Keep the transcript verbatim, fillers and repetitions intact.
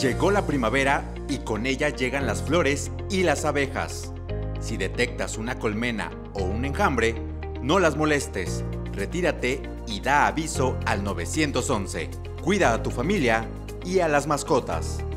Llegó la primavera y con ella llegan las flores y las abejas. Si detectas una colmena o un enjambre, no las molestes, retírate y da aviso al nueve once. Cuida a tu familia y a las mascotas.